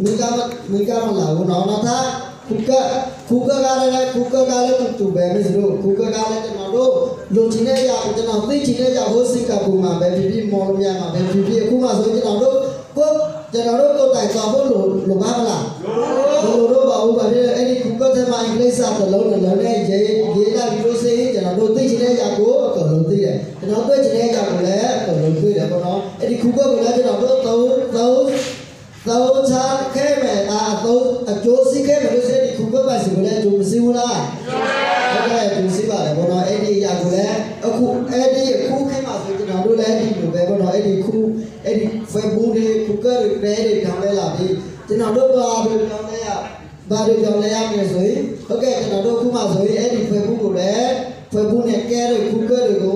Mika là nó tha Kuka gale tu bè rồi Kuka gale cho nó đô lô chín này giờ cho nó tí chín này giờ hốt sinh cả cùng mà bè vì mò lùm nhà mà bè vì cũng mà rồi cho nó đô cho nó đô cô tài tòa hốt lùm ba là lô đô bảo bà đi anh đi Kuka thêm mà anh lấy sao từ lâu này dễ là video xe cho nó đô tí chín này giờ cố cỡ lô tí này cho nó tí chín này giờ của lẽ cỡ lô tí này của nó anh đi Kuka của lẽ cho nó đô tàu cha cái mẹ tàu chỗ xí cái mẹ nó sẽ đi khu các bạn xí này chúng xíula, ok chúng xí bảo là bọn nó đi nhà của lẽ khu đi khu cái mà rồi cho nó đôi lẽ đi được về bọn nó đi khu đi Facebook đi khu cơ được lẽ đi làm đây là đi cho nó đôi ba được làm lẽ này rồi ok cho nó đôi khu mà rồi đi Facebook của lẽ Facebook này kia rồi khu cơ được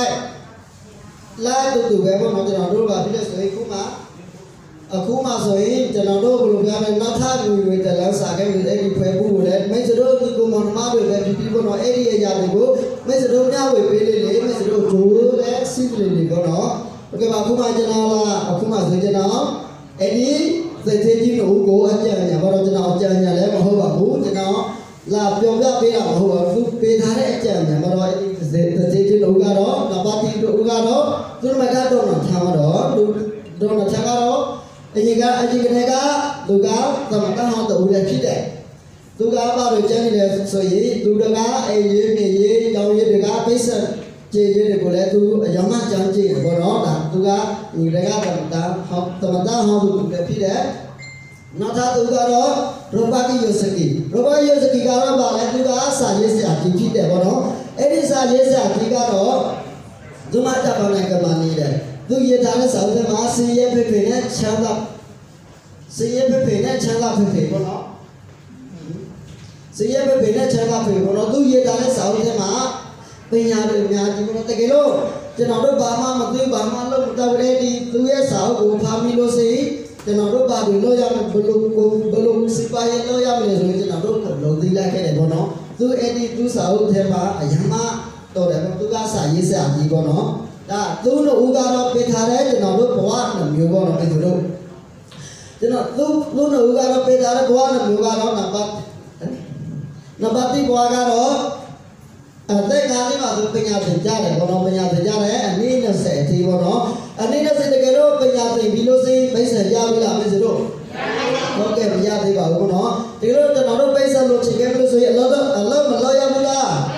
like từ về bọn nó cho nó đôi vào đi rồi khu mà khu mà rồi cho nó đôi lúc nào nó thay người ta làm sao cái người ấy đi phải bù đấy mấy giờ đó thì cũng mà má được về thì bọn nó ấy đi nhà được bố mấy giờ đó nhau về về lấy mấy giờ đó chú đấy xin lên con nó ok mà khu mà cho nó là khu mà rồi cho nó ấy đi rồi thế chứ đủ cố anh chơi nhà bọn nó cho nó chơi nhà lấy mà hơi bảo bố cho nó là trong đó bây giờ mà hơi bảo bố bây tháng đấy chơi nhà bọn nó thế chứ đủ cả đó là ba tỷ đủ cả đó rồi mà cái đó là thằng đó đó là thằng đó anh cái này cả tôi cáo tầm các họ tự làm chi đấy tôi cáo bao đời chân này sợi gì tôi được cá ai gì này gì đâu gì được cá bây giờ chơi gì được rồi tôi giống mắt chân chi của nó là tôi cáo người đây cá tầm ta họ tự làm chi đấy nó tha tôi cáo đó rồi ba cái Yosaki cáo đó bảo là tôi cáo xài gì sẽ chi đấy của nó ấy đi xài gì sẽ chi cáo đó tôi mà chắc vào này cái bàn này đấy tôi giờ thằng nó sợ thế mà xí em phải này chán lắm xí em phải này chán lắm phải của nó xí em phải này chán lắm phải của nó tôi giờ thằng nó sợ thế mà bây giờ được nhà thì nó cái lô cho nó đốt bà mà tôi bà mà lúc tao đây đi tôi sợ của family lô xí cho nó đốt bà đừng lôi ra belum xí bay lôi ra mình rồi cho nó đốt cầm đầu tiên lại cái này của nó tôi đi tôi sợ thế mà ở nhà mà tôi để tôi ra xài gì sẽ gì của nó đã tu nó uga nó bị thà đấy cho nó đốt quá nó nhiều con nó bị thua đâu cho nó tu nó uga nó bị thà đấy quá nó nhiều con nó bắt đi quá cái đó đây cái này mà tôi bây giờ thỉnh cha này con nó bây giờ thỉnh cha đấy anh ấy nó sẽ thì con nó anh ấy nó sẽ cái đó bây giờ thì Bilosi bây giờ giao đi làm bây giờ đâu ok bây giờ thì bảo con nó thì nó cho nó bây giờ nó chỉ cái Bilosi lâu mà lâu giao đi là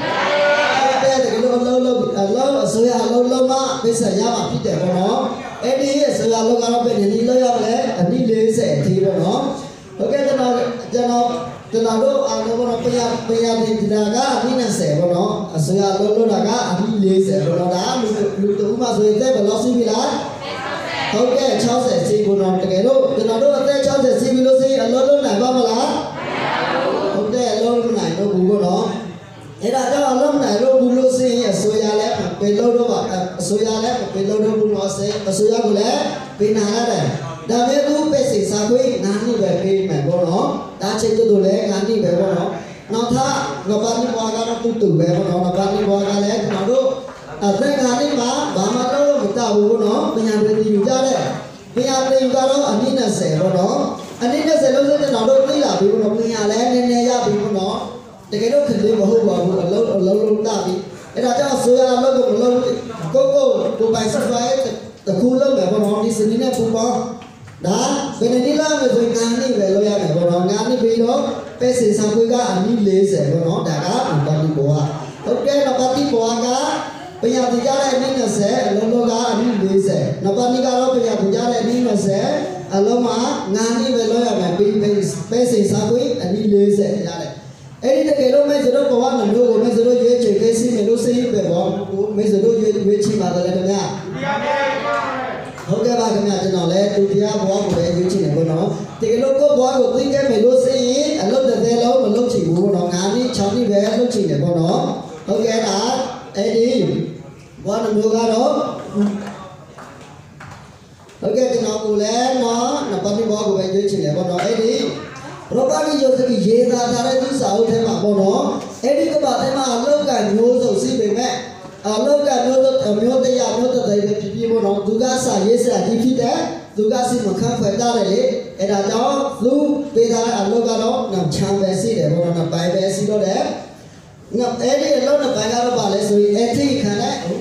lâu sửa lâu mà bây giờ nhà mà biết của nó em đi sửa lâu cái bên đi lâu lắm đấy anh đi lấy sẽ thì của nó ok cho nó đâu anh nó bây giờ thì là cái anh đi sẽ của nó sửa lâu là cái anh đi lấy sẽ của nó đã lúc tôi mà rồi thế mà lo suy là ok cháu sẽ xin của nó cái đó cho nó đâu thế cháu sẽ xin lo suy lâu này bao mà lá ok lâu này nó cũng của nó thế là cho lâm này lô bung lô xì soya lẽ bên lô đó mà soya lẽ bên lô đó bung lô xì soya của lẽ bên nào đấy đã biết tu bên sĩ sa quy ngán đi về bên mẹ của nó đã chơi cho tôi lẽ ngán đi về của nó tha nó bán đi qua cái nó tu tử về của nó bán đi qua cái lẽ nó đâu đây ngán đi mà đâu người ta của nó bây giờ đi dùng ra đấy bây giờ đi dùng ra đó anh đi là sẽ của nó anh đi là sẽ lâu cho nó đâu tí là bị của nó bây giờ lẽ nên ra bị của nó thì cái đó khẩn đi mà hôn vào lâu ta bị cái đó cho số là lâu cô bài sách vái tập khu lâu mẹ bọn nó đi xử lý này phụ bó đã bên này đi làm rồi ngán đi về lâu ya mẹ bọn nó ngán đi vì đó bé sĩ sang với cả anh đi lấy rẻ bọn nó đã cá mình đi bộ ok nó bắt đi bộ cá bây giờ thì ra đây đi là sẽ lâu cá anh đi lấy rẻ nó bắt đi cá đó bây giờ thì ra đây đi là sẽ lâu mà ngán đi về lâu ya mẹ bé sĩ sang với anh đi lấy rẻ ra đây ấy thì cái đó mấy giờ đó có ăn được đâu mấy giờ đó dễ chơi cái gì mấy đó xây về bỏ mấy giờ đó dễ chi mà cái này nha ok ba cái nhà cho nó lên tôi đi bỏ của bé dễ chi này của nó thì cái lúc có bỏ của tôi cái mấy đó xây ở lúc từ lâu mà lúc chỉ của nó ngán đi cháu đi về lúc chỉ này của nó ok đã ấy đi bỏ được ra đó ok cho nó của lên nó bắt đi bỏ của bé dễ chi này của nó ấy đi rồi ba cái giờ thì dễ ra đấy thứ sáu thế mà bọn nó em đi các bạn thế mà lâu cả nhiều dầu xí về mẹ lâu cả nhiều tay già nhiều tay thấy về phía bọn nó tôi ga xài dễ xài chi phí đấy tôi ga xin mà không phải ra đấy အဲ့ဒါကြောင့်သူပေးထားတဲ့အလုပ်ကတော့ချမ်းပဲရှိတယ်ဘောနော်ပိုင်ပဲရှိတော့တယ်အဲ့ဒီအလုပ်နဲ့ပိုင်ကတော့ပါလဲဆိုရင်အထိခံ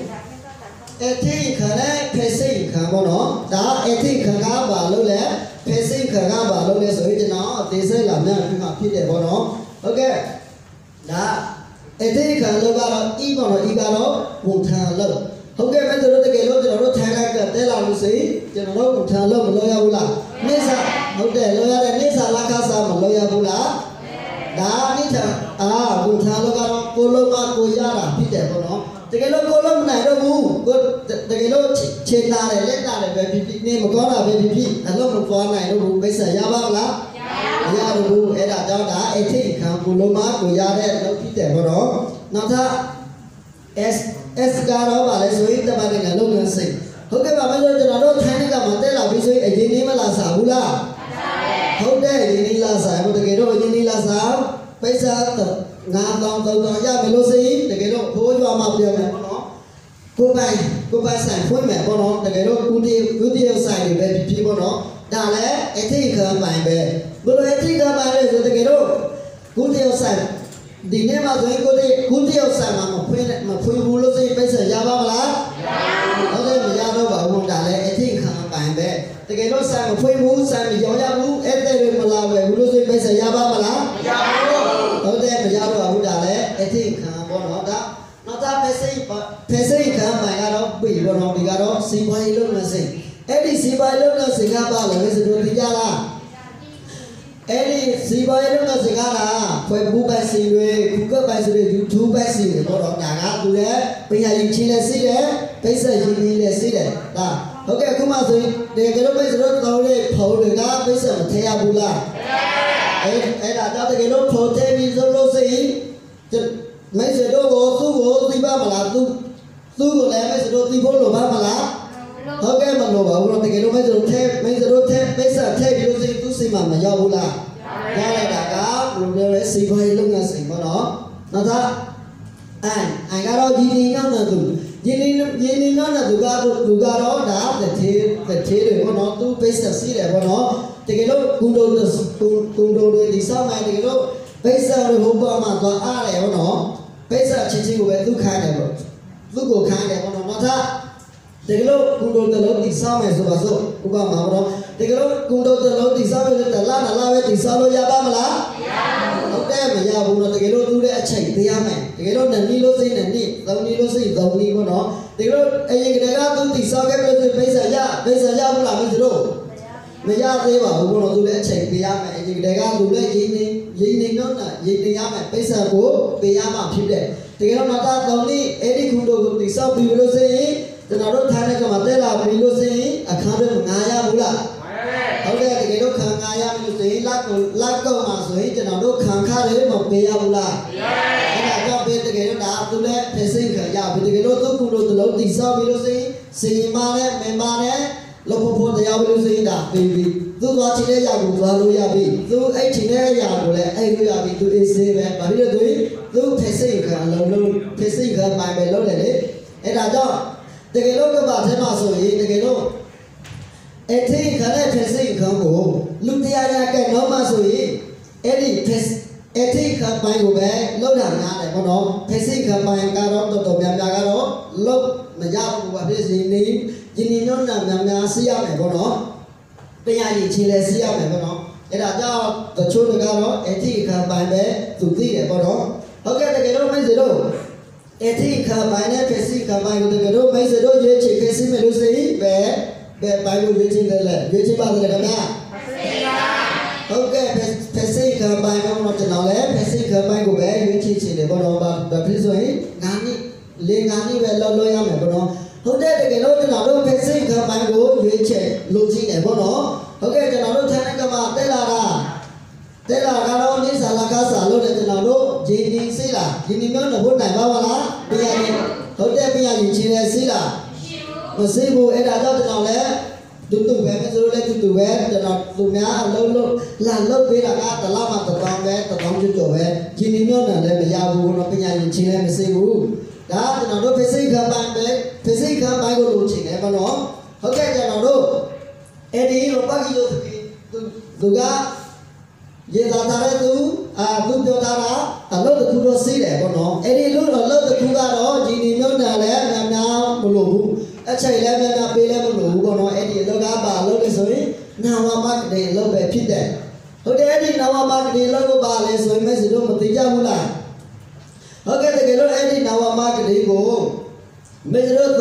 တဲ့ဖက်စိတ်ခံဘောနော်ဒါအထိခံကပါလို့လဲဖက်စိတ်ခံကပါလို့လဲဆိုရင်ကျွန်တော်အသေးစိတ်လာမြန်ပြီးမှဖြစ်တယ်ဘောနော်ဟုတ်ကဲ့ဒါအထိခံလို့ကတော့ဤဘောနော်ဤကတော့ဝန်ထမ်းလို့ဟုတ်ကဲ့မဲ့တို့တကယ်လို့ကျွန်တော်တို့ထိုင်လိုက်ကတဲလာလို့ဆိုရင်ကျွန်တော်တို့ဝန်ထမ်းလို့မလို့ရဘူးလားနေစာဟုတ်တယ်လို့ရတဲ့နေစာလာခစားမလို့ရဘူးလားဒါနိထဝန်ထမ်းလို့ကတော့ကိုလုံးမကိုရတာဖြစ်တယ်ဘောနော်တကယ်လို့ကိုလုံးမနိုင်တော့ဘူးကိုတကယ်လို့ခြေတာတယ်လက်တာတယ်ပဲဖြစ်နေမကောင်းတာပဲဖြစ်အလုံးမသွားနိုင်တော့ဘူးမိတ်ဆက်ရပါမလားမရတော့ဘူးအဲ့ဒါကြောင့်ဒါအထိခံကိုလုံးမကိုရတဲ့လောက်ဖြစ်တယ်ဘောနော်နောက်ထပ် S ကတော့ပါလဲဆိုရင်တမန်ငယ်လုံးငန်းစိတ်ဟုတ်ကဲ့ပါမလို့ကျွန်တော်တို့ထိုင်းကမှတက်လာပြီးဆိုရင်အရင်နေမလားစားဘူးလားဟုတ်တယ်အရင်နေလားစားဘူးတကယ်တော့အရင်နေလားစားပိစာ9000ရမယ်လို့ဆိုရင်တကယ်တော့ဘိုးကြွားမှပြောမယ်ပေါ့နော်ကိုပိုင်ဆိုင်ဖွင့်မယ်ပေါ့နော်တကယ်တော့ကုတီးဆိုင်တွေပဲဖြစ်ပေါ့နော်ဒါလည်းအထိခံပိုင်ပဲဘယ်လိုအထိခံပိုင်လဲဆိုတကယ်တော့ကုတီးဆိုင်ဒီနေ့မှာဆိုရင်ကုတီးဆိုင်မှာမဖွင့်ဘူးလို့ဆိုရင်ပိစာရပါမလားဟုတ်တယ်မရတော့ပါဘူးဒါလည်းအထိခံပိုင်ပဲတကယ်တော့ဆိုင်မဖွင့်ဘူးဆိုင်မရောရဘူးအဲ့တဲ့တွေမလာပဲဘူးလို့ဆိုရင်ပိစာရပါမလားမရဘူးဟုတ်တယ်မရတော့ဘူးဒါလည်းအထိခံပေါ့နော်ဒါနောက်သားဖက်စိတ်ခံပိုင်ကတော့ပြီပေါ့နော်ဒီကတော့စီပွားရေးလုပ်နေစိတ်အဲ့ဒီစီပွားရေးလုပ်နေစိတ်ကပါလဲဆိုတော့ဒီကြလားအဲ့ဒီစီပွားရေးလုပ်နေစိတ်ကလားဖွယ်ဘူးပဲစီတွေ Google ပဲစီတွေ YouTube ပဲစီတွေပေါ့နော်ဒါကသူလည်းပညာရေးချင်းလည်းစီးတယ်ပိဿရင်းကြီးလည်းစီးတယ်ဒါဟုတ်ကဲ့အခုမှဆိုရင်ဒီကတော့ပိဿတို့တောင်းလေးဖော်တွေကပိဿမထည့်ရဘူးလားအဲ့ဒါတော့တကယ်လို့ဖော်ထည့်ပြီးဆိုလို့ဆိုရင်မိတ်ဆွေတို့ကိုသူ့ကိုသိပါမလားသူ့ကိုလည်းမိတ်ဆွေတို့သိဖို့လိုပါမလားဟုတ်ကဲ့မလိုပါဘူးတကယ်လို့မိတ်ဆွေတို့ထည့်ပိဿထည့်ပြီးလို့ဆိုရင်သူ့စိတ်မှာမရောက်ဘူးလားရလိုက်တာကဘယ်လိုလဲစိတ်ပိုင်းလုံးငါစိတ်ပေါ့နော်နောက်သားအိုင်ကတော့ဒီနေနောက်နဲ့သူဒီနေနောက်နဲ့သူကတော့ဒါတထေးတွေပေါ့နော်သူပိဿစီးတယ်ပေါ့နော်တကယ်လို့ကုံတော်တွေဒီဆောင်မှတကယ်လို့ပိဿတွေဟိုပေါ်မှာသွားအားတယ်ပေါ့နော်ပိဿချင်းကိုပဲသူခိုင်းတယ်ပေါ့သူ့ကိုခိုင်းတယ်ပေါ့နော်နောက်သားတကယ်လို့ကုံတော်တလုံးဒီဆောင်မယ်ဆိုပါစို့ဥပမာပေါ့နော်တကယ်လို့ကုံတော်တလုံးဒီဆောင်မယ်တလားပဲဒီဆောင်လို့ရပါမလားမရဘူးဟုတ်တယ်မရဘူးတော့တကယ်လို့သူ့ရဲ့အချိန်ပေးရမယ်တကယ်လို့2နည်းလို့စိတ်2နည်း3နည်းလို့စိတ်3နည်းပေါ့နော်တကယ်လို့အရင်ကတည်းကသူဒီဆောင်ခဲ့လို့ပိဿရဘူးလားမင်းတို့မရသေးပါဘူးဘုရားသူလည်းအချိန်ပေးရမယ်အရင်ကတည်းကသူလည်းရင်းနေတော့ရင်းနေရမယ်ပိဿကိုပေးရမှဖြစ်တယ်တကယ်တော့နောက်3နည်းအဲ့ဒီခုတို့ကိုတိဆောက်ပြီးလို့ဆိုရင်ကျွန်တော်တို့ထိုင်တဲ့ကမှာတဲလာပြီးလို့ဆိုရင်အခါတော့ငာရဘူးလားဟုတ်တယ်တကယ်လို့ခံငာရပြီလို့ဆိုရင်လက်ကုတ်မှာဆိုရင်ကျွန်တော်တို့ခံခါတွေမပေးရဘူးလားအဲ့ဒါကြောင့်ပေးတကယ်လို့ဒါသူလည်းဖက်စိတ်ခံရပြီတကယ်လို့သူ့ကုလို့တလုံးတိဆောက်ပြီးလို့ဆိုရင်စီမာနဲ့မင်မာနဲ့လောဖို့တရားပြီးလို့ဆိုရင်ဒါပေးပြီးသူသွားချင်တဲ့ຢာကိုသွားလို့ရပြီသူအဲ့ချင်တဲ့ຢာကိုလည်းအဲ့လိုရပြီသူအေးစေးပဲဘာဖြစ်လို့သူဖက်စိတ်ခံလုံးဖက်စိတ်ခံပိုင်ပဲလုပ်တယ်လေအဲ့ဒါကြောင့်တကယ်လို့ကဘာထဲမှာဆိုရင်တကယ်လို့အထိခနဲ့ဖက်စိတ်ခံကိုလူတရားရကဲတော့မှဆိုရင်အဲ့ဒီအထိခပိုင်ကိုပဲလောက်တာများတယ်ပေါ့နော်ဖက်စိတ်ခံပိုင်ကတော့တော်များများကတော့လောက်မရဘူးဘာဖြစ်စီနေဒီနေ့ညနာများစီးရမယ်ပေါ့နော်တရားရည်ချင်းလဲစီးရမယ်ပေါ့နော်အဲ့ဒါကြောင့်တချို့တွေကတော့အထိခပိုင်ပဲသူသိတယ်ပေါ့နော်ဟုတ်ကဲ့တကယ်လို့မိတ်ဆွေတို့အထိခပိုင်နဲ့ဖက်စိတ်ခံပိုင်ကိုတကယ်လို့မိတ်ဆွေတို့ရေးချင်ခဲ့စီမယ်လို့ဆိုရင်ပဲပိုင်ကိုရေးချင်တယ်လေရေးချင်ပါတယ်ခင်ဗျာဟုတ်ကဲ့ဖက်စိတ်ခံပိုင်ကတော့ကျွန်တော်လည်းဖက်စိတ်ခံပိုင်ကိုပဲရေးချင်တယ်ပေါ့နော်ဘာဖြစ်ဆိုရင်ငါးနှစ်ပဲလောက်လို့ရမယ်ပေါ့နော်ဟုတ်တယ်တကယ်လို့ကျွန်တော်တို့ဖက်စိတ်ခံပိုင်ကိုရွေးချယ်လို့ကြည့်တယ်ပေါ့နော်ဟုတ်ကဲ့ကျွန်တော်တို့ထိုင်ကမှာတက်လာကတော့နေစာလာကစားလို့လည်းကျွန်တော်တို့ဂျင်းကြီးစေးလားဂျင်းကြီးမျိုးတော့ဘုနိုင်ပါမလားပြရရင်ဟုတ်တယ်ပြရရင်ချင်းလဲစေးလားမရှိဘူးအဲ့ဒါကြောင့်ကျွန်တော်လည်းတူပဲဆိုလို့လည်းတူပဲကျွန်တော်သူများအလုံးလုံးလာလုပ်ပေးတာကတလားမှ1000ပဲ1000ကျော်ပဲဂျင်းကြီးမျိုးတော့လည်းမရဘူးတော့ပြရရင်ချင်းလည်းမရှိဘူးဒါကျွန်တော်တို့ဖိစိတ်ခံပိုင်ပဲဖိစိတ်ခံပိုင်ကိုလိုချင်တယ်ပေါ့နော်ဟုတ်ကဲ့ကျွန်တော်တို့အဲ့ဒီရောပါကီလို့သူသူကရေသာထားတဲ့သူသူပြောထားတာအလုပ်တစ်ခုတော့စီးတယ်ပေါ့နော်အဲ့ဒီအလုပ်တစ်ခုကတော့ဂျီနီမြုံနယ်လည်းများများမလို့ဘူးအချိန်လည်းများများပေးလည်းမလို့ဘူးပေါ့နော်အဲ့ဒီအလုပ်ကပါအလုပ်လို့ဆိုရင်နာဝမာကတိအလုပ်ပဲဖြစ်တယ်ဟုတ်တယ်အဲ့ဒီနာဝမာကတိအလုပ်ကိုပါလဲဆိုရင်မစလို့မသိကြဘူးလားဟုတ်ကဲ့တကယ်လို့အဲ့ဒီနာဝမာကတိကိုမစလို့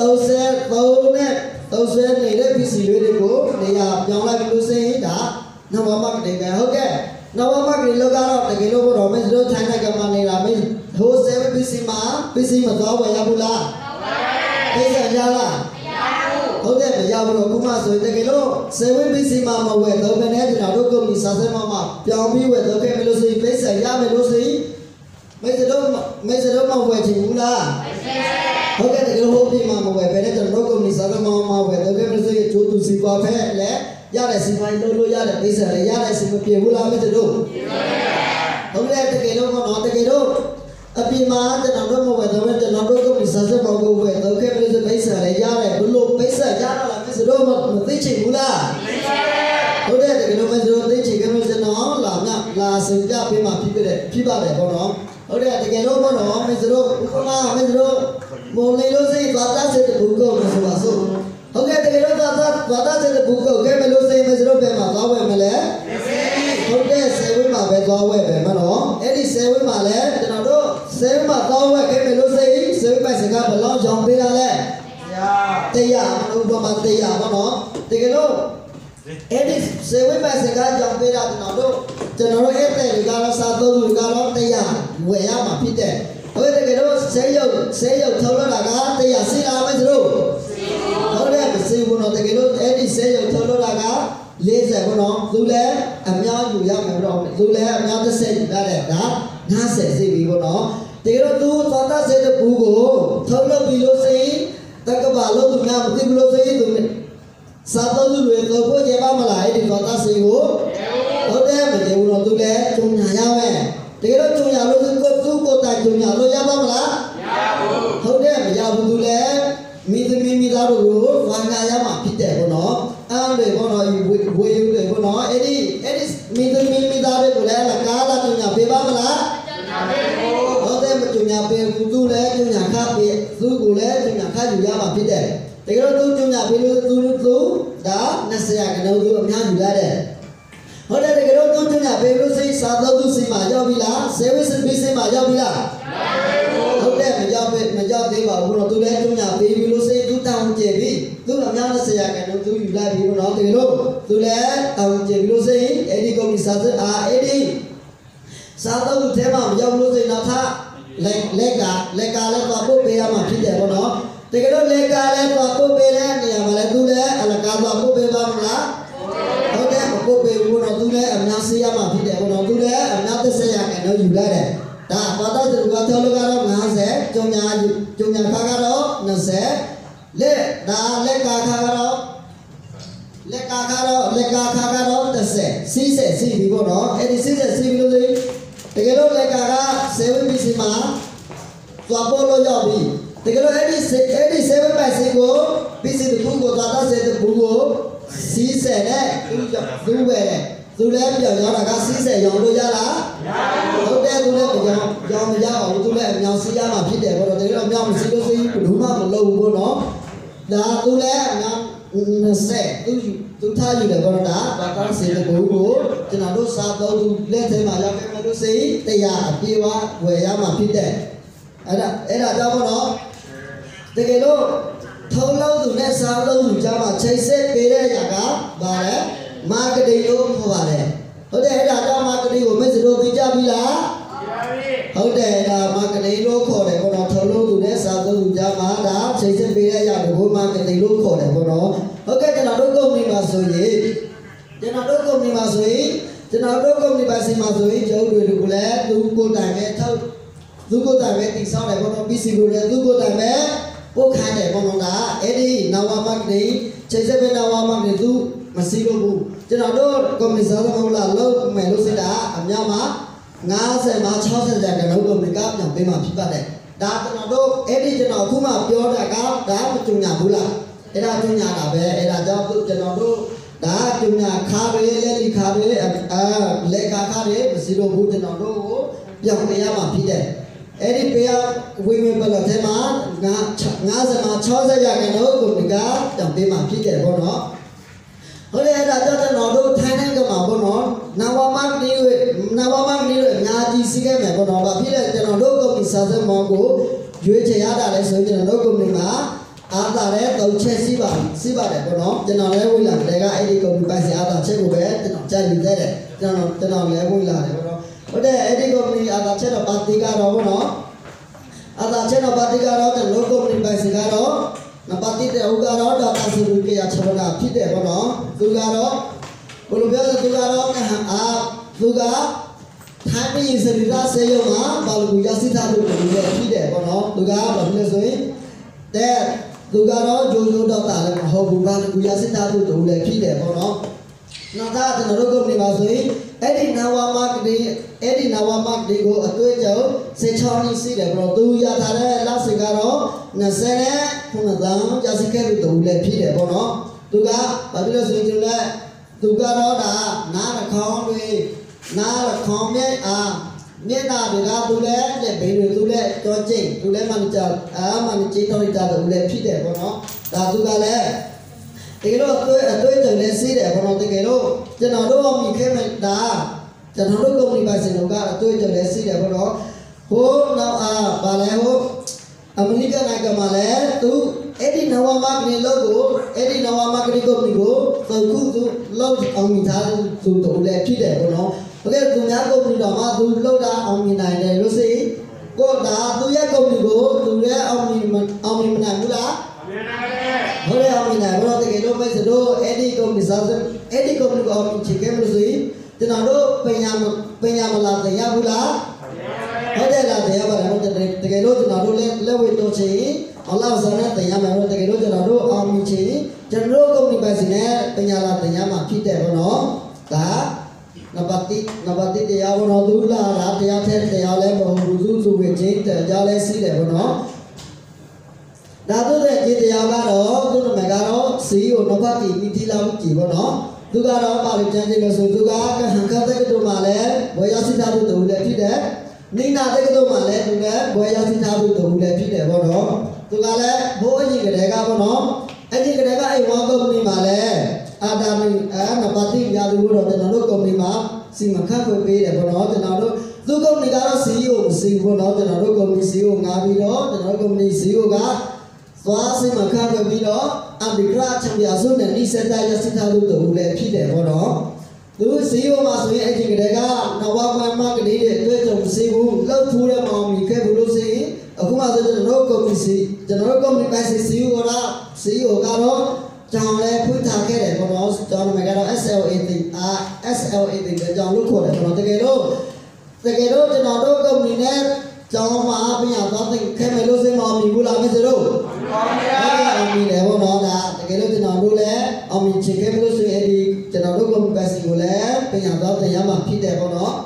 33နဲ့30နေတဲ့ပစ္စည်းတွေကိုနေရာပြောင်းလိုက်လို့ဆိုရင်ဒါနာဝမာကတိပဲဟုတ်ကဲ့နာဝမာကတိလောက်ကတော့တကယ်လို့တော့မစလို့ထိုင်တဲ့ကမှနေတာမင်းဟို7ပစ္စည်းမသွားဝယ်ရဘူးလားသိစရလားဟုတ်တယ်မရဘူးတော့ခုမှဆိုရင်တကယ်လို့7ပစ္စည်းမဝယ်တော့ဘယ်နဲ့ကျွန်တော်တို့ကုမ္ပဏီစာစဲမပြောင်းပြီးဝယ်တော့ခဲ့မလို့ဆိုရင်သိစရမယ်လို့ဆိုရင်မစလို့မဝယ်ချင်ဘူးလားဟုတ်ကဲ့တကယ်လို့ဟိုပြင်မှာမဝယ်ဘယ်နဲ့ကျွန်တော်တို့ကုမ္ပဏီစာစဲမဝယ်တော့ခဲ့မလို့ဆိုရင်ကျိုးသူစီပွားဖက်လဲရတဲ့စီပိုင်းလို့ရတဲ့သိစရရတဲ့စီမပြေဘူးလားမစလို့ဟုတ်ကဲ့တကယ်လို့တော့တကယ်လို့အပြင်မှာကျွန်တော်တို့မဝယ်တော့ကျွန်တော်တို့ကုမ္ပဏီစာစက်ပေါ်ကိုဝယ်တော့ခဲ့ပြီးဆိုပိတ်ဆက်လည်းရတယ်ဘလို့ပိတ်ဆက်ရတော့လားမစတော့မသိချင်ဘူးလားဟုတ်တယ်တကယ်လို့မစတော့သိချင်ခဲ့လို့ကျွန်တော်လာစင်ပြပေးမှဖြစ်ပါတယ်ပေါ့နော်ဟုတ်တယ်တကယ်လို့ပေါ့နော်မစတော့ဥပမာမစတော့မော်လေးလို့စိတ်သွားတာစတဲ့ဘူးကောဆိုပါစို့ဟုတ်ကဲ့တကယ်လို့သွားတာစတဲ့ဘူးကောခဲ့မလို့စိတ်မစတော့ပဲမှာသွားဝယ်မလဲဟုတ်တယ်7မှာပဲသွားဝယ်ပဲမနော်အဲ့ဒီ7မှာလဲကျွန်တော်တို့7မှာသွားဝယ်ခဲ့မယ်လို့စိတ်7ပဲစကားဘလောက်ကြောင်ပေးတာလဲတရားဥပမာတရားပေါ့နော်တကယ်လို့အဲ့ဒီ7ပဲစကားကြောင်ပေးတာကျွန်တော်တို့အဲ့တဲ့ဒီကတော့စာသုံးသူကတော့တရားဝယ်ရမှာဖြစ်တယ်ဟုတ်တယ်တကယ်လို့ဆေးရုပ်ထုတ်လို့တာကတရားစီလာမယ်ဆိုလို့ဟုတ်တယ်စီဘူးနော်တကယ်လို့အဲ့ဒီဆေးရုပ်ထုတ်လို့တာက40ပေါ့နော်သူလည်းအများယူရမယ်တော့သူလည်းအများ30ယူရတယ်ဒါ50စီပြီပေါ့နော်တကယ်တော့သူသောတာစေတဲ့ဘူးကိုထုတ်လို့ပြီးလို့စိတက္ကပါလို့သူများမသိဘူးလို့စိသူစာသုံးသူတွေတော့ကိုကြပါမလားအဲ့ဒီသောတာစေကိုဟုတ်တယ်မကြည့်ဘူးတော့သူလည်းကျုံညာရမယ်တကယ်တော့ကျုံညာလို့သူကိုတိုင်ကျုံညာလို့ရပါမလားမရဘူးဟုတ်တယ်မရဘူးသူလည်းမိသမီးမိသားတို့ကိုဝါညာရမှာဖြစ်တယ်ပေါ့နော်အဲ့လေပေါ့နော်ဝေယူတယ်ပေါ့နော်အဲ့ဒီမိသမီးမိသားတွေကိုလည်းကားလာကျုံညာပေးပါမလားဟုတ်တယ်မကျုံညာပေးဘူးသူလည်းကျုံညာခပေးသူကိုလည်းကျုံညာခယူရမှာဖြစ်တယ်တကယ်တော့သူကျုံညာပေးလို့သူဒါ20ရာခိုင်နှုန်းသူအများယူရတယ်ဟုတ်တယ်တကယ်တော့သူကျုံညာပေးလို့စိတ်စာတော့သူစိတ်မှာရောက်ပြီလားservice business မှာရောက်ပြီလားဟုတ်တယ်မရောက်သေးပါဘူးတော့သူလည်းကျုံညာပေးပြီးလို့စိတ်သူတောင်းကျပြီသူအများ20ရာခိုင်နှုန်းသူယူလိုက်ပြီတော့တကယ်လို့သူလည်းတောင်းကျပြီလို့စိတ်အဲ့ဒီကုမ္ပဏီစာစစ်အဲ့ဒီစာတော့သူထဲမှာမရောက်လို့စိတ်တော့ထားလက်ကလည်းသွားပို့ပေးရမှာဖြစ်တယ်ပေါ့နော်တကယ်တော့လက်ကလည်းသွားပို့ပေးတဲ့နေရာမှာလည်းသူလည်းအလကားသွားပို့ပေးပါမလားဟုတ်တယ်မပို့ပေးဘူးတော့သူလည်းအများစေးရမှာဖြစ်တယ်ပေါ့နော်သူလည်းအများ30ရာခိုင်နှုန်းယူလိုက်တယ်ဒါဘာသာသူကထောက်လို့ကတော့50ကျုံညာခါကတော့20လက်ကာခါကတော့30စီးပြီပေါ့နော်အဲ့ဒီစီးပြီလို့ဆိုတကယ်လို့လက်ကာက7ပစ္စည်းမှာသွားပို့လို့ရောက်ပြီတကယ်လို့အဲ့ဒီ7ပစ္စည်းကိုပစ္စည်းတစ်ခုကိုသွားတာ7ဘူးကိုစီးဆက်နဲ့သူပဲတဲ့သူလည်းပြောင်းရတာကစီးဆက်ရောင်းလို့ရလားမရဘူးဟုတ်တယ်သူလည်းရောင်းမရအောင်သူလည်းအမြောင်စီးရမှာဖြစ်တယ်ပေါ့တော့တကယ်တော့အမြောင်မစီးလို့စိဘယ်သူမှမလုပ်ဘူးပေါ့နော်ဒါသူလည်းအမြောင်20သူထားယူတယ်ပေါ့တော့ဒါကစေတကူကိုကျွန်တော်တို့စားတော့သူလက်ထဲမှာရောက်ခဲ့မှလို့စိတရားအပြေးဝဝယ်ရမှာဖြစ်တယ်အဲ့ဒါကြောင့်ပေါ့နော်တကယ်လို့ထုံးလုံးသူနဲ့စားလုံးသူကြားမှာချိန်ဆက်ပေးတဲ့ຢာကဘာလဲမာကတိလို့ခေါ်ပါတယ်ဟုတ်တယ်အဲ့ဒါကြောင့်မာကတိကိုမစ္စတို့သိကြပြီလားဟုတ်တယ်ဒါမာကတိလို့ခေါ်တယ်ပေါ့နော်ထုံးလုံးသူနဲ့စားလုံးသူကြားမှာဒါချိန်ဆက်ပေးတဲ့ຢာကိုမာကတိလို့ခေါ်တယ်ပေါ့နော်ဟုတ်ကဲ့ကျွန်တော်တို့ကုမ္ပဏီမှာဆိုရင်ကျွန်တော်တို့ကုမ္ပဏီပါစီမှာဆိုရင်ကျုပ်တွေကိုလည်းသူကိုယ်တိုင်ပဲထောက်သူကိုယ်တိုင်ပဲတိဆောက်တယ်ပေါ့နော် PC ကိုလည်းသူကိုယ်တိုင်ပဲပို့ခိုင်းတယ်ပေါ့နော်ဒါအဲ့ဒီနာဝမတ်တွေချိန်ဆက်ပဲနာဝမတ်တွေသူမစီလို့ဘူးကျွန်တော်တို့ကွန်မြူနတီမဟုတ်လားလို့မယ်လို့စစ်တာအများမှာ50မှာ60ရာခိုင်နှုန်းကွန်မြူနတီကပြန်ပေးမှဖြစ်ပါတယ်ဒါကျွန်တော်တို့အဲ့ဒီကျွန်တော်အခုမှပြောတာကဒါမကြုံညာဘူးလားအဲ့ဒါကြုံညာတာပဲအဲ့ဒါကြောင့်ကျွန်တော်တို့ဒါကျုံညာခါတွေလက်လီခါတွေလက်ကာခါတွေမစီလို့ဘူးကျွန်တော်တို့ကိုပြောင်းပေးရမှာဖြစ်တယ်အဲ့ဒီပေးဝိမေပလထဲမှာ50မှာ60ရာခိုင်နှုန်းကိုဒီကပြောင်းပေးမှာဖြစ်တယ်ပေါ့နော်ဟုတ်တယ်အဲ့ဒါကြောင့်ကျွန်တော်တို့ထိုင်းနိုင်ငံမှာပေါ့နော်နဝမကလေးတွေအများကြီးစီးခဲ့မယ်ပေါ့နော်ဘာဖြစ်လဲကျွန်တော်တို့ကုမ္ပဏီစာစက်မောင်းကိုရွေးချယ်ရတာလဲဆိုရင်ကျွန်တော်တို့ကုမ္ပဏီမှာအားသာတဲ့၃ချက်စီးပါတယ်ပေါ့နော်ကျွန်တော်လည်းဝင်လာတယ်ကအဲ့ဒီကုမ္ပဏီပိုင်စီအားသာချက်ကိုပဲကျွန်တော်ကြားယူခဲ့တယ်ကျွန်တော်လည်းဝင်လာတယ်ပေါ့နော်ဟုတ်တယ်အဲ့ဒီကုမ္ပဏီအားသာချက်တော့ပါတီကတော့ပေါ့နော်အားသာချက်တော့ပါတီကတော့ကျွန်တော်တို့ကုမ္ပဏီပိုင်စီကတော့နပါတီတဲ့ဥကတော့ဒါပါစီလူကရချက်တာဖြစ်တယ်ပေါ့နော်သူကတော့ဘယ်လိုပြောလဲသူကတော့သူကထိုင်းပြည်စရိတာဆေးရုံမှာဘာလို့ရရှိထားလို့လည်းဖြစ်တယ်ပေါ့နော်သူကဘာလို့လဲဆိုရင်တဲ့သူကတော့ဂျိုတော့တာလည်းမဟုတ်ဘူးဘာလို့ရရှိထားလို့လည်းဖြစ်တယ်ပေါ့နော်နောက်သားကျွန်တော်တို့ကုမ္ပဏီမှာဆိုရင်အဲ့ဒီနာဝါမတ်ဒီကိုအတွေ့အကြုံစေချောင်းနေစီးတယ်ပေါ့သူရထားတဲ့လက်စကတော့29တန်းရရှိခဲ့လို့လည်းဖြစ်တယ်ပေါ့နော်သူကဘာဖြစ်လို့ဆိုရင်သူကတော့ဒါနားနှာခေါင်းတွေနားခေါင်းမြက်မျက်နှာတွေကသူလည်းလက်ဘေးတွေသူလည်းကြောကျိတ်သူလည်းမန်နေဂျာမန်နေဂျာတော်တာသူလည်းဖြစ်တယ်ပေါ့နော်ဒါသူကလည်းတကယ်လို့အတွေ့အကြုံလည်းစီးတယ်ပေါ့နော်တကယ်လို့ကျွန်တော်တို့မိခဲမဲ့ဒါကျွန်တော်တို့ကုမ္ပဏီပိုင်ရှင်တို့ကအတွေ့အကြုံလည်းစီးတယ်ပေါ့နော်ဟိုနောက်ဘာလဲဟိုအမေရိကန်နိုင်ငံမှာလည်းသူအဲ့ဒီနဝမာကလေးလို့ကိုအဲ့ဒီနဝမာကလေးကုမ္ပဏီကိုသူလောက်အောင်မိသားသူတို့လည်းဖြစ်တယ်ပေါ့နော်ဟုတ်ကဲ့သူများကုမ္ပဏီတော့မှသူလောက်တာအောင်မြင်နိုင်တယ်လို့ဆိုကိုဒါသူရဲ့ကုမ္ပဏီကိုသူလည်းအောင်မြင်မနိုင်ဘူးလားဟုတ်တယ်အောင်မြင်နိုင်တော့တကယ်လို့မဲ့ဆိုအဲ့ဒီကုမ္ပဏီစားအဲ့ဒီကုမ္ပဏီကိုအောင်မြင်ချင်ခဲ့လို့ဆိုရင်ကျွန်တော်တို့ပညာမလာတရားဘူးလားဟုတ်တယ်လားတရားပါတော့တကယ်လို့ကျွန်တော်တို့လက်ဝဲတော့ချင်အလ္လာဟ်ဇာနဲ့တရားမှာတော့တကယ်လို့ကျွန်တော်တို့အောင်မြင်ချင်ကျွန်တော်တို့ကုမ္ပဏီပိုင်ရှင်နဲ့ပညာလာတရားမှာဖြစ်တယ်ပေါ့နော်ဒါနဘာတိတရားဘောနော်သူလာတာတရားထဲတရားလဲမဟုတ်ဘူးသူဝေချင်းတရားလဲစီးတယ်ဘောနော်ဒါတို့တဲ့ဒီတရားကတော့သူ့နာမည်ကတော့စီကိုနဘာတိမိတိလာမှုကြည့်ဘောနော်သူကတော့ပါလိကျမ်းကြီးလို့ဆိုသူကဟန်ခတ်တဲ့တို့မှာလဲဝေယစိတာတို့တူလည်းဖြစ်တယ်နိနာတဲ့တို့မှာလဲသူလည်းဝေယစိတာတို့တူလည်းဖြစ်တယ်ဘောနော်သူကလည်းဘိုးအကြီးကလေးကဘောနော်အကြီးကလေးကအဲ့ဝါကုမ္ပဏီမှာလဲအာဒါမီနပါတိရာလူတို့ကျွန်တော်တို့ကုမ္ပဏီမှာစီမခန့်ခွင့်ပေးတယ်ပေါ့နော်ကျွန်တော်တို့သူကုမ္ပဏီကတော့ CEO စီပေါ့နော်ကျွန်တော်တို့ကုမ္ပဏီ CEO ငါပြီးတော့ကျွန်တော်တို့ကုမ္ပဏီ CEO ကသွားစီမခန့်ခွင့်ပြီးတော့အမ်ဘီကရာချန်ပီယံဆုနဲ့ဒီစက်တာရစစ်ထားလို့တူလည်းဖြစ်တယ်ပေါ့နော်သူ CEO မှာဆိုရင်အကြီးကလေးကနဝကွန်မကလေးတွေတွေ့ကြုံစီဘူးလောက်ဖူးတဲ့မောင်မီခဲ့ဘူးလို့ဆိုရင်အခုမှဆိုကျွန်တော်တို့ကုမ္ပဏီပိုင်စီ CEO ကတော့ကြောင်လဲဖွင့်ထားခဲ့တယ်ပေါ့နော်ကြောင်နာမည်ကတော့ SLA တဲ့ကြောင်လို့ခေါ်တယ်ပေါ့နော်တကယ်လို့ကျွန်တော်တို့ကုမ္ပဏီနဲ့ကြောင်မှာပြန်ရသွားတဲ့ခဲမယ်လို့စင်မအောင်မြင်ဘူးလားမစလို့အောင်မြင်တယ်ပေါ့နော်ဒါတကယ်လို့ကျွန်တော်တို့လည်းအောင်မြင်ချင်ခဲ့လို့ဆိုရင်ဒီကျွန်တော်တို့ကုမ္ပဏီပိုင်စီကိုလည်းပြန်ရသွားတဲ့ရမှာဖြစ်တယ်ပေါ့နော်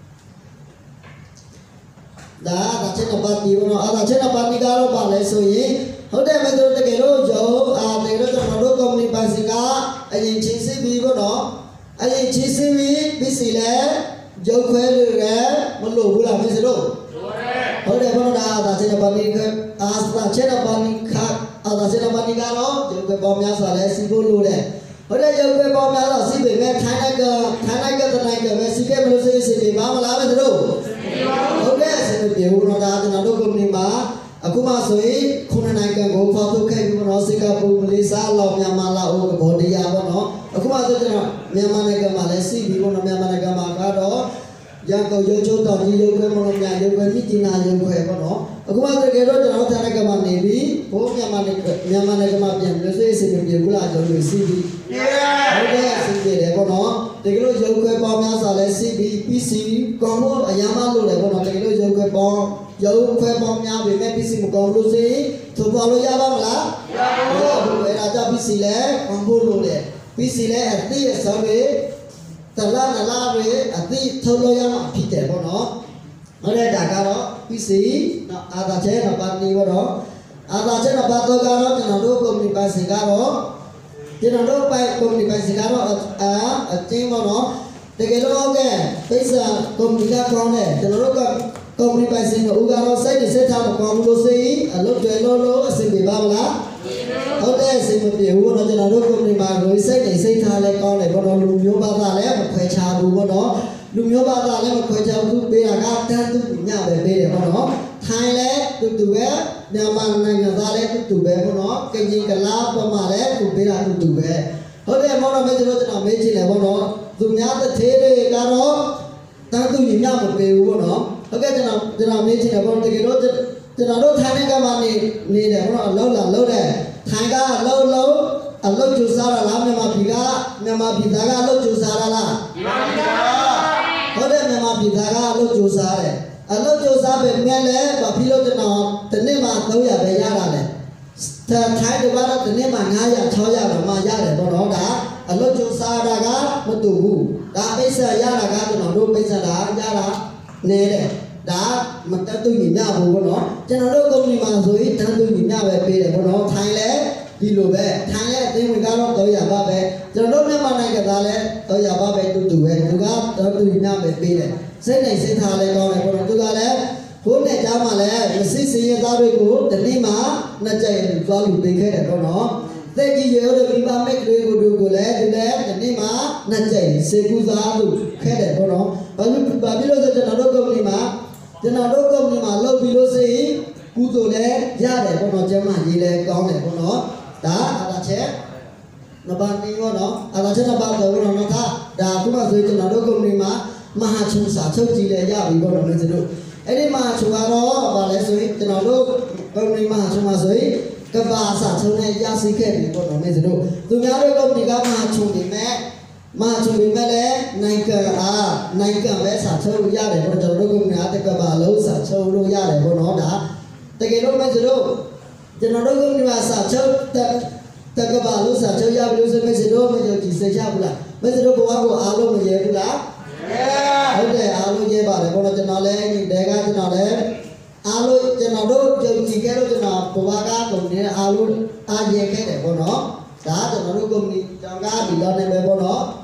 ဒါချက်နပါတီပေါ့နော်အဲ့ဒါချက်နပါတီကတော့ပါလဲဆိုရင်ဟုတ်တယ်မတို့တကယ်လို့ကျွန်တော်တို့ကုမ္ပဏီပိုင်စီကအရင်ချင်းစီပြီးပေါ့နော်အရင်ချင်းစီပြီးပြီးစီလဲရုပ်ခွဲလို့ရမလို့ဘူးလားမစလို့ဟုတ်တယ်ဘောဒါဒါချက်နပါတီကချက်နပါတီကတော့ရုပ်ခွဲပေါင်းများစွာလဲစီဖို့လို့တယ်ဟုတ်တယ်ရုပ်ခွဲပေါင်းများစွာစီပေမဲ့ထိုင်းလိုက်ကတနိုင်ကပဲစီခဲ့မလို့စီပေပါမလားမစလို့ဟုတ်တယ်စီပေဘူးတော့ဒါကျွန်တော်တို့ကုမ္ပဏီမှာအခုမှဆိုရင်ခုနှစ်နိုင်ငံကိုဖောက်ထုတ်ခဲ့ပြီးတော့စင်ကာပူမလေးရှားလာမြန်မာလာအိုကဗော်ဒီယာပေါ့နော်အခုမှဆိုကျွန်တော်မြန်မာနိုင်ငံမှာလည်းစီးပြီးတော့မြန်မာနိုင်ငံမှာကတော့ရန်ကုန်ရုပ်ချုံတော်ကြီးရုပ်ခွဲမလို့များရုပ်ခွဲမြစ်တင်နာရုပ်ခွဲပေါ့နော်အခုမှတကယ်တော့ကျွန်တော်တိုင်းနိုင်ငံမှာနေပြီးဘိုးမြန်မာနိုင်ငံမှာပြန်လို့စိတ်စီပြေဘူးလားကျွန်တော်စီးပြီးဟုတ်တယ်စီးပြေတယ်ပေါ့နော်တကယ်လို့ရုပ်ခွဲပေါင်းများစွာလဲစီးပြီး PC ကောင်းလို့အရမ်းမလို့တယ်ပေါ့နော်တကယ်လို့ရုပ်ခွဲပေါင်းများပေမဲ့ PC မကောင်းလို့စိသူပေါ်လို့ရပါမလားရပါဘူးအဲ့ဒါကြောင့် PC လဲကောင်းဖို့လို့လေ PC လဲအတိအစောင်းလေးတလားနလားတွေအတိထုတ်လို့ရမှာဖြစ်တယ်ပေါ့နော်ဟုတ်တယ်ဒါကတော့ PC နော်အာသာချဲနံပါတ်2ပေါ့နော်အာသာချဲနံပါတ်3ကတော့ကျွန်တော်တို့ကုမ္ပဏီပိုင်ရှင်ကတော့ကျွန်တော်တို့ပိုင်ကုမ္ပဏီပိုင်စကားတော့အချင်းပေါ့နော်တကယ်လို့ဟုတ်ကဲ့ပိဿာကုမ္ပဏီကကောင်းတယ်ကျွန်တော်တို့ကကုမ္ပဏီပိုင်စင်ကိုဦးကတော့စိုက်နေစက်ထားမကောင်းဘူးလို့ဆိုရင်အလုပ်တွေလို့အဆင်ပြေပါမလားဟုတ်တယ်အဆင်မပြေဘူးတော့ကျွန်တော်တို့ကုမ္ပဏီမှာကိုစိုက်နေစိတ်ထားလဲကောင်းတယ်ပေါ့နော်လူမျိုးဘာသာလည်းမခွဲခြားဘူးပေါ့နော်လူမျိုးဘာသာလည်းမခွဲခြားဘူးပေးတာကတန်းသူညပဲပေးတယ်ပေါ့နော်ထိုင်လဲတူပဲမြန်မာနိုင်ငံသားလဲတူပဲပေါ့နော်ကရင်ကလားပေါ်မှာလဲသူပေးတာတူပဲဟုတ်တယ်ပေါ့နော်မင်းတို့ကျွန်တော်မေးချင်တယ်ပေါ့နော်သူများတစ်သေးတွေကတော့တန်းသူညမပေးဘူးပေါ့နော်ဟုတ်ကဲ့ကျွန်တော်မေးချင်တယ်ပေါ့တကယ်တော့ကျွန်တော်တို့ထိုင်တဲ့ကမှနေတယ်ပေါ့နော်အလုပ်တယ်ထိုင်ကအလုပ်ကြိုးစားရလားမြန်မာပြည်သားကအလုပ်ကြိုးစားရလားဟုတ်တယ်မြန်မာပြည်သားကအလုပ်ကြိုးစားတယ်အလုပ်ကြိုးစားပဲမြဲလဲဘာဖြစ်လို့ကျွန်တော်တနေ့မှ300ပဲရတာလဲထိုင်တော့တနေ့မှ900 600တော့မှရတယ်ပေါ့နော်ဒါအလုပ်ကြိုးစားတာကမတူဘူးဒါပိဿာရတာကကျွန်တော်တို့ပိဿာတာရတာနေတယ်ဒါမတတ်သူညဘူးပေါ့နော်ကျွန်တော်တို့ကုမ္ပဏီမှာဆိုရင်တန်းသူညပဲပေးတယ်ပေါ့နော်ထိုင်လဲဒီလိုပဲထိုင်လဲအသိဝင်ကတော့300ပါပဲကျွန်တော်တို့မြန်မာနိုင်ငံသားလဲ300ပါပဲတူပဲသူကတန်းသူညပဲပေးတယ်စိတ်နဲ့စိတ်ထားလဲကောင်းတယ်ပေါ့နော်သူကလည်းဘုန်းနဲ့ကြားမှာလဲမစစ်စင်ရသားတွေကိုတနေ့မှနှစ်ကြိမ်သွားလူပေးခဲ့တယ်ပေါ့နော်တဲ့ကြီးရောဒီပါမက်တွေကိုလည်းဒီနေ့တနေ့မှနှစ်ကြိမ်စေကူစားလူခဲ့တယ်ပေါ့နော်ဘာဖြစ်လို့ဆိုကျွန်တော်တို့ကုမ္ပဏီမှာလုပ်ပြီးလို့ဆိုရင်ကုသိုလ်လည်းရတယ်ပေါ့နော်ကျမကြီးလည်းကောင်းတယ်ပေါ့နော်ဒါအတားချက်နံပါတ်2ပေါ့နော်အတားချက်နံပါတ်3ပေါ့နော်ဒါခုမှဆိုရင်ကျွန်တော်တို့ကုမ္ပဏီမှာမဟာချုံစာချုပ်ကြီးလည်းရပြီပေါ့နော်မင်းတို့အဲ့ဒီမဟာချုံကတော့ဘာလဲဆိုရင်ကျွန်တော်တို့ကုမ္ပဏီမဟာချုံမှာဆိုရင်ကဘာစာချုပ်နဲ့ရရှိခဲ့ပြီပေါ့နော်မင်းတို့သူများတို့ကုမ္ပဏီကမဟာချုံနေမဲ့လည်းနိုင်ငံပဲစာချုပ်လို့ရတယ်ပေါ့ကျွန်တော်တို့ကုမ္ပဏီကတကဘာလုံးစာချုပ်လို့ရတယ်ပေါ့နော်ဒါတကယ်လို့မင်းတို့ကျွန်တော်တို့ကုမ္ပဏီမှာစာချုပ်တကဘာလုံးစာချုပ်ရပြီလို့ဆိုမင်းတို့မယုံကြည်စိတ်ချဘူးလားမင်းတို့ဘဝကိုအားလုံးမရဲဘူးလားဟုတ်တယ်အားလုံးရဲပါတယ်ပေါ့နော်ကျွန်တော်လည်းဒီတဲကကျွန်တော်လည်းအားလုံးကျွန်တော်တို့ယုံကြည်ခဲ့လို့ကျွန်တော်ဘဝကကုန်နေအားလုံးအားရဲခဲ့တယ်ပေါ့နော်ဒါကျွန်တော်တို့ကုမ္ပဏီတောင်ကားဒီတော့နေပဲပေါ့နော်